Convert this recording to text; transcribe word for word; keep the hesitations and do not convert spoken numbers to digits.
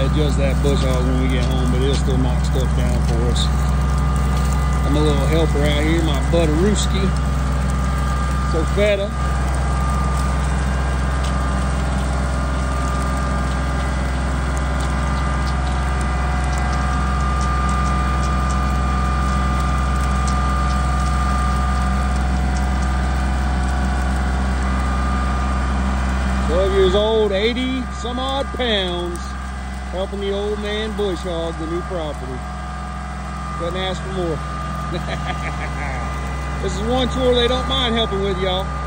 adjust that bush hog when we get home, but it'll still knock stuff down for us. I'm a little helper out here, my Butterooski. So feta. twelve years old, eighty some odd pounds, helping the old man bush hog the new property. Couldn't ask for more. This is one chore they don't mind helping with, y'all.